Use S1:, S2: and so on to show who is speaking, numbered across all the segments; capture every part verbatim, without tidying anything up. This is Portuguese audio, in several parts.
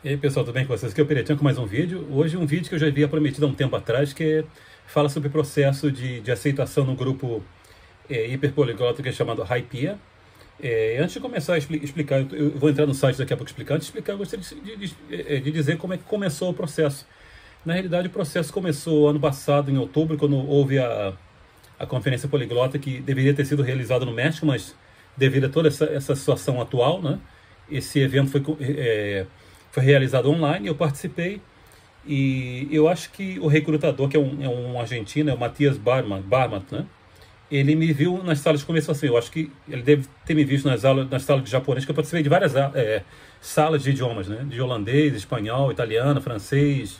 S1: E aí pessoal, tudo bem com vocês? Aqui é o Peretinho com mais um vídeo. Hoje um vídeo que eu já havia prometido há um tempo atrás, que fala sobre o processo de, de aceitação no grupo é, hiperpoliglota, que é chamado Hypia. É, antes de começar a expli explicar, eu vou entrar no site daqui a pouco explicando, explicar, eu gostaria de, de, de, de dizer como é que começou o processo. Na realidade, o processo começou ano passado, em outubro, quando houve a, a conferência poliglota, que deveria ter sido realizada no México, mas devido a toda essa, essa situação atual, né, esse evento foi... É, Foi realizado online, eu participei e eu acho que o recrutador, que é um, é um argentino, é o Matias Barman, Barman, né? Ele me viu nas salas de conversação. Eu acho que ele deve ter me visto nas, aulas, nas salas de japonês, que eu participei de várias é, salas de idiomas, né? De holandês, espanhol, italiano, francês.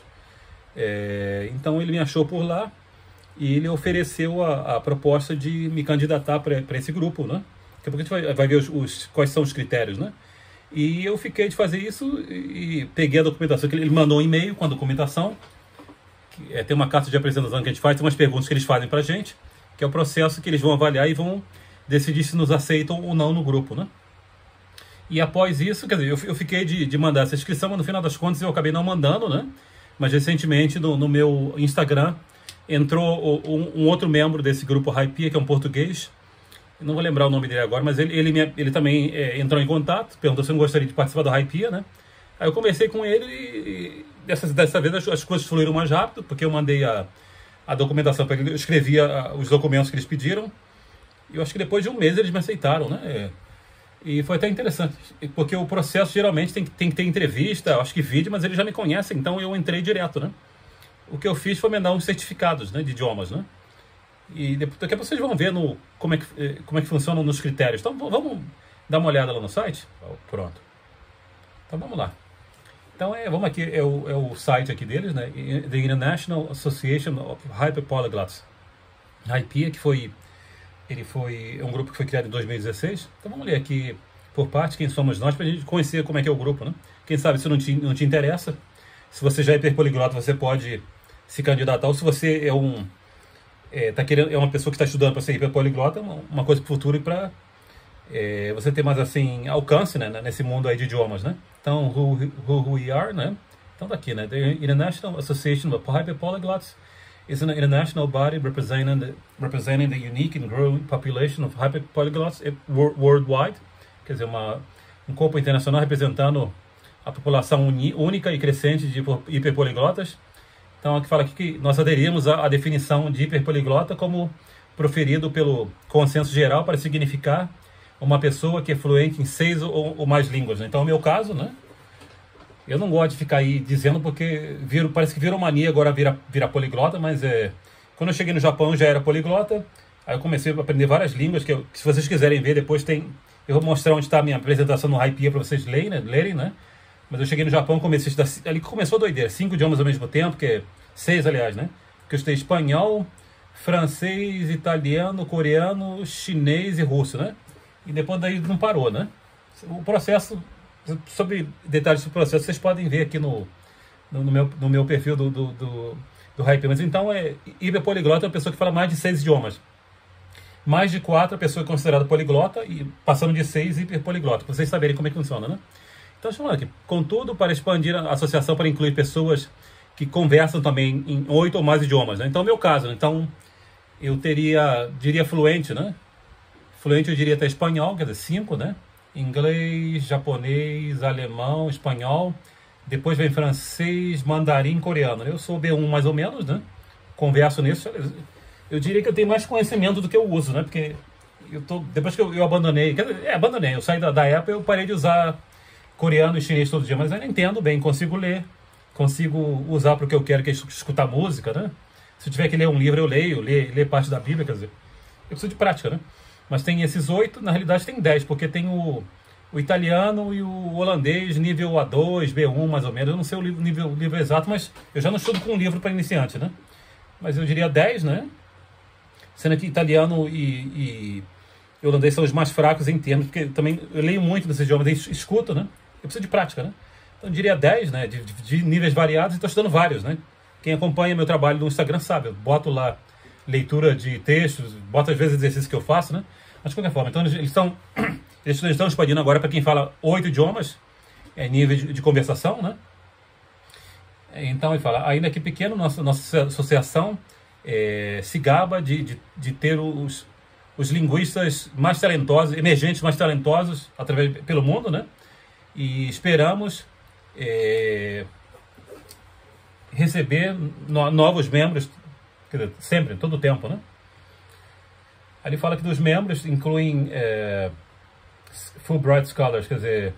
S1: É, então ele me achou por lá e ele ofereceu a, a proposta de me candidatar para esse grupo, né? Daqui a pouco a gente vai, vai ver os, os, quais são os critérios, né? E eu fiquei de fazer isso e peguei a documentação, que ele mandou um e-mail com a documentação, que é, tem uma carta de apresentação que a gente faz, tem umas perguntas que eles fazem pra gente, que é o processo que eles vão avaliar e vão decidir se nos aceitam ou não no grupo, né? E após isso, quer dizer, eu, eu fiquei de, de mandar essa inscrição, mas no final das contas eu acabei não mandando, né? Mas recentemente no, no meu Instagram entrou um, um outro membro desse grupo Hypia, que é um português. Não vou lembrar o nome dele agora, mas ele, ele, me, ele também é, entrou em contato, perguntou se eu não gostaria de participar do Hypia, né? Aí eu conversei com ele e, e dessa, dessa vez as, as coisas fluíram mais rápido, porque eu mandei a, a documentação para ele, eu escrevi a, os documentos que eles pediram, e eu acho que depois de um mês eles me aceitaram, né? É, e foi até interessante, porque o processo geralmente tem, tem que ter entrevista, acho que vídeo, mas eles já me conhecem, então eu entrei direto, né? O que eu fiz foi mandar uns certificados, né, de idiomas, né? E depois, daqui a pouco vocês vão ver no, como, é que, como é que funcionam nos critérios. Então vamos dar uma olhada lá no site? Pronto. Então vamos lá. Então é, vamos aqui, é o, é o site aqui deles, né? The International Association of Hyperpolyglots. Hypia, que foi, ele foi, é um grupo que foi criado em dois mil e dezesseis. Então vamos ler aqui por parte quem somos nós, para a gente conhecer como é que é o grupo, né? Quem sabe se não te, não te interessa, se você já é hiperpoliglota, você pode se candidatar, ou se você é um... É, tá querendo, é uma pessoa que está estudando para ser hiperpoliglota, uma, uma coisa para o futuro e para é, você ter mais assim alcance, né, nesse mundo aí de idiomas, né? Então, who, who we are, né? Então tá aqui, né? The International Association of Hyperpolyglots is an international body representing the, representing the unique and growing population of hyperpolyglots worldwide. Quer dizer, uma, um corpo internacional representando a população uni, única e crescente de hiperpoliglotas. Então, aqui fala aqui que nós aderimos à definição de hiperpoliglota como proferido pelo consenso geral para significar uma pessoa que é fluente em seis ou, ou mais línguas. Então, no meu caso, né, eu não gosto de ficar aí dizendo, porque viro, parece que virou mania agora virar vira poliglota, mas é, quando eu cheguei no Japão eu já era poliglota, aí eu comecei a aprender várias línguas, que, eu, que se vocês quiserem ver, depois tem, eu vou mostrar onde está a minha apresentação no Hypia para vocês lerem, né, lerem, né? Mas eu cheguei no Japão, comecei a estudar, ali começou a doideira, cinco idiomas ao mesmo tempo, que é seis, aliás, né? Porque eu estudei espanhol, francês, italiano, coreano, chinês e russo, né? E depois daí não parou, né? O processo, sobre detalhes do processo, vocês podem ver aqui no, no, meu, no meu perfil do, do, do, do Hypia. Mas então, é, hiperpoliglota é uma pessoa que fala mais de seis idiomas. Mais de quatro, a pessoa é considerada poliglota, e passando de seis, hiperpoliglota, para vocês saberem como é que funciona, né? Então, chamando aqui, contudo, para expandir a associação para incluir pessoas que conversam também em oito ou mais idiomas, né? Então, no meu caso, então, eu teria, diria fluente, né? Fluente eu diria até espanhol, quer dizer, cinco, né? Inglês, japonês, alemão, espanhol. Depois vem francês, mandarim, coreano. Eu sou B um mais ou menos, né? Converso nisso. Eu diria que eu tenho mais conhecimento do que eu uso, né? Porque eu tô, depois que eu, eu abandonei, quer dizer, é, abandonei, eu saí da, da Apple, eu parei de usar coreano e chinês todo dia, mas eu entendo bem, consigo ler, consigo usar para o que eu quero, que é escutar música, né? Se eu tiver que ler um livro, eu leio, ler, ler parte da Bíblia, quer dizer, eu preciso de prática, né? Mas tem esses oito, na realidade tem dez, porque tem o, o italiano e o holandês, nível A dois, B um, mais ou menos. Eu não sei o nível, nível, nível exato, mas eu já não estudo com um livro para iniciante, né? Mas eu diria dez, né? Sendo que italiano e, e holandês são os mais fracos em termos, porque também eu leio muito desses idiomas, eu escuto, né? Eu preciso de prática, né? Então eu diria dez, né? De, de, de níveis variados, e estou estudando vários, né? Quem acompanha meu trabalho no Instagram sabe, eu boto lá leitura de textos, boto às vezes exercícios que eu faço, né? Mas de qualquer forma, então eles estão eles estão expandindo agora para quem fala oito idiomas, é nível de, de conversação, né? Então ele fala, ainda que pequeno, nossa, nossa associação é, se gaba de, de, de ter os, os linguistas mais talentosos, emergentes mais talentosos através, pelo mundo, né? E esperamos é, receber no, novos membros, quer dizer, sempre, todo o tempo, né? Aí ele fala que dos membros incluem é, Fulbright Scholars, quer dizer,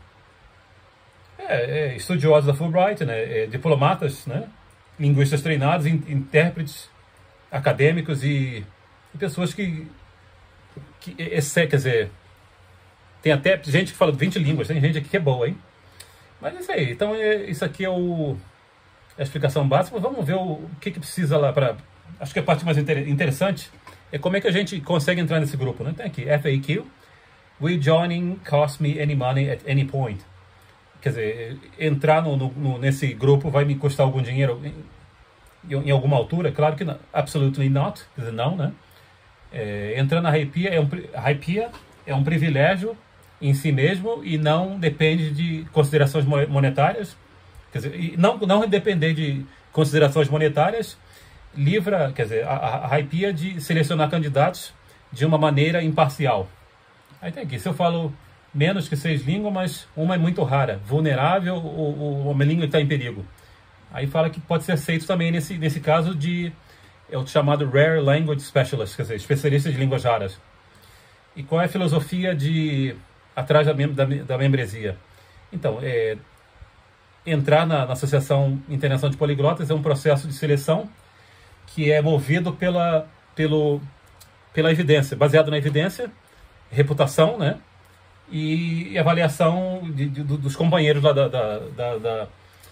S1: é, é, estudiosos da Fulbright, né? É, diplomatas, né? Linguistas treinados, in, intérpretes acadêmicos e, e pessoas que, que esse, quer dizer, tem até gente que fala vinte línguas, tem gente aqui que é boa, hein? Mas é isso aí. Então, é, isso aqui é o, a explicação básica. Vamos ver o, o que, que precisa lá para... Acho que a parte mais inter, interessante é como é que a gente consegue entrar nesse grupo, né? Tem aqui, F A Q. Will joining cost me any money at any point? Quer dizer, entrar no, no, nesse grupo vai me custar algum dinheiro em, em alguma altura? Claro que não. Absolutely not. Quer dizer, não, né? É, entrar na Hypia é um, Hypia é um privilégio em si mesmo e não depende de considerações monetárias. Quer dizer, e não, não depender de considerações monetárias livra, quer dizer, a, a Hypia de selecionar candidatos de uma maneira imparcial. Aí tem aqui, se eu falo menos que seis línguas, mas uma é muito rara, vulnerável ou, ou uma língua que está em perigo. Aí fala que pode ser aceito também nesse, nesse caso de, é o chamado Rare Language Specialist, quer dizer, especialista de línguas raras. E qual é a filosofia de atrás da, mem da, da membresia? Então, é, entrar na, na Associação Internacional de Poliglotas é um processo de seleção que é movido pela, pelo, pela evidência, baseado na evidência, reputação, né? E, e avaliação de, de, dos companheiros lá da, da, da, da,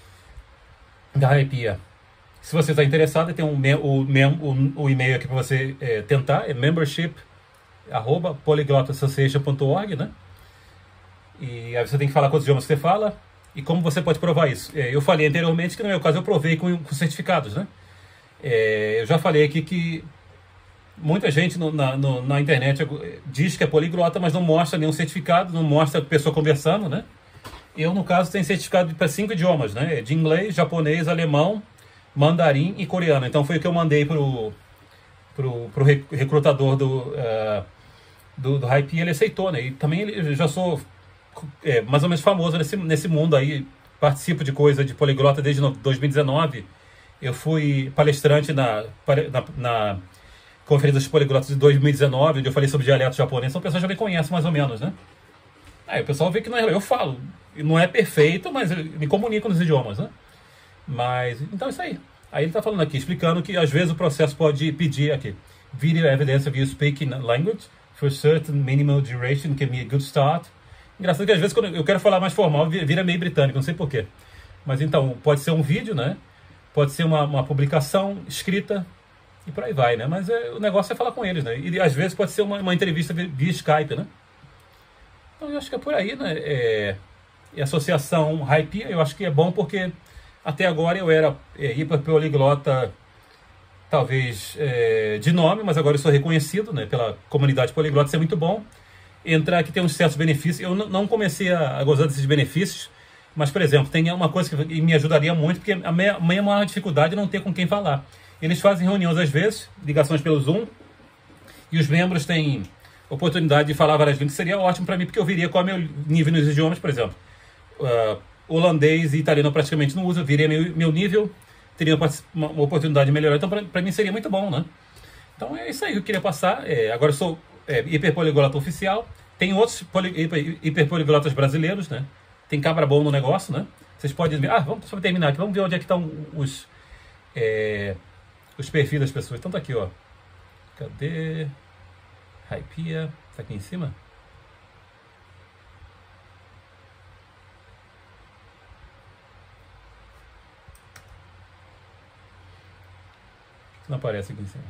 S1: da Hypia. Se você está interessado, tem um, o, o, o e-mail aqui para você é, tentar, é membership arroba polyglot association ponto org, né? E aí você tem que falar quantos idiomas você fala e como você pode provar isso. É, eu falei anteriormente que no meu caso eu provei com, com certificados, né? É, eu já falei aqui que muita gente no, na, no, na internet diz que é poliglota, mas não mostra nenhum certificado, não mostra a pessoa conversando, né? Eu, no caso, tenho certificado para cinco idiomas, né? De inglês, japonês, alemão, mandarim e coreano. Então foi o que eu mandei pro, pro, pro recrutador do, uh, do, do Hypia, ele aceitou, né? E também ele, eu já sou é, mais ou menos famoso nesse, nesse mundo aí, participo de coisa de poliglota desde dois mil e dezenove. Eu fui palestrante na, na, na Conferência dos Poliglotas de dois mil e dezenove, onde eu falei sobre dialeto japonês, então o pessoal já me conhece mais ou menos, né? Aí o pessoal vê que não é, eu falo, não é perfeito, mas eu me comunico nos idiomas, né? Mas, então é isso aí. Aí ele está falando aqui, explicando que às vezes o processo pode pedir aqui, video evidence of you speaking language for certain minimal duration can be a good start. Engraçado que às vezes quando eu quero falar mais formal, vira meio britânico, não sei porquê. Mas então, pode ser um vídeo, né? Pode ser uma, uma publicação escrita e por aí vai, né? Mas é, o negócio é falar com eles, né? E às vezes pode ser uma, uma entrevista via Skype, né? Então eu acho que é por aí, né? É, e a associação Hypia, eu acho que é bom porque até agora eu era é, hiperpoliglota, talvez é, de nome, mas agora eu sou reconhecido, né, pela comunidade poliglota, isso é muito bom. Entrar aqui tem uns certos benefícios. Eu não comecei a, a gozar desses benefícios, mas, por exemplo, tem uma coisa que me ajudaria muito, porque a minha, a minha maior dificuldade é não ter com quem falar. Eles fazem reuniões às vezes, ligações pelo Zoom, e os membros têm oportunidade de falar várias línguas. Seria ótimo para mim, porque eu viria qual é o meu nível nos idiomas, por exemplo. Uh, holandês e italiano eu praticamente não uso, eu viria meu, meu nível, teria uma, uma oportunidade de melhorar. Então, para mim seria muito bom, né? Então, é isso aí que eu queria passar. É, agora eu sou é, hiperpoliglota oficial. Tem outros poli, hiper, hiperpoliglotas brasileiros, né? Tem cabra bom no negócio, né? Vocês podem ver. Ah, vamos só terminar aqui. Vamos ver onde é que estão os, é, os perfis das pessoas. Então tá aqui, ó. Cadê? Hypia. Tá aqui em cima? Não aparece aqui em cima.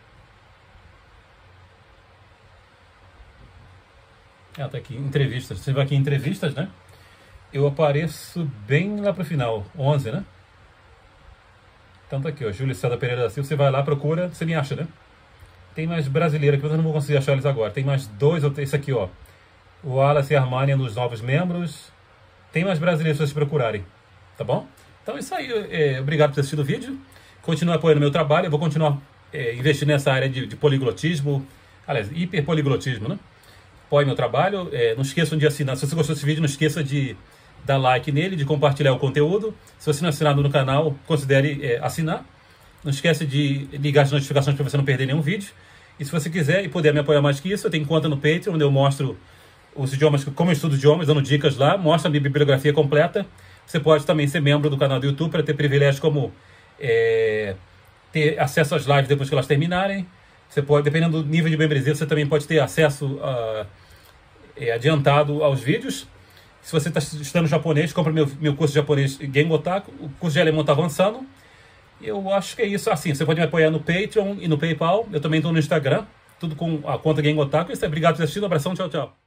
S1: Ah, tá aqui. Entrevistas. Você vai aqui em entrevistas, né? Eu apareço bem lá pro final, onze, né? Então tá aqui, ó, Júlio César Pereira da Silva. Você vai lá, procura, você me acha, né? Tem mais brasileiro aqui, mas eu não vou conseguir achar eles agora. Tem mais dois, ou esse aqui, ó. O Wallace Armani nos novos membros. Tem mais brasileiros se vocês procurarem, tá bom? Então é isso aí. É, obrigado por ter assistido o vídeo. Continue apoiando o meu trabalho. Eu vou continuar é, investindo nessa área de, de poliglotismo, aliás, hiperpoliglotismo, né? Apoie meu trabalho. É, não esqueçam de assinar. Se você gostou desse vídeo, não esqueça de dar like nele, de compartilhar o conteúdo. Se você não é assinado no canal, considere é, assinar. Não esquece de ligar as notificações para você não perder nenhum vídeo. E se você quiser e puder me apoiar mais que isso, eu tenho conta no Patreon, onde eu mostro os idiomas, como eu estudo idiomas, dando dicas lá, mostra a minha bibliografia completa. Você pode também ser membro do canal do YouTube para ter privilégios como é, ter acesso às lives depois que elas terminarem. Você pode, dependendo do nível de membresia, você também pode ter acesso a, é, adiantado aos vídeos. Se você está estudando japonês, compra meu, meu curso de japonês Gengotaku. O curso de alemão está avançando. Eu acho que é isso. Assim, você pode me apoiar no Patreon e no PayPal. Eu também estou no Instagram, tudo com a conta Gengotaku. Isso é, obrigado por ter assistido. Um abração, tchau, tchau.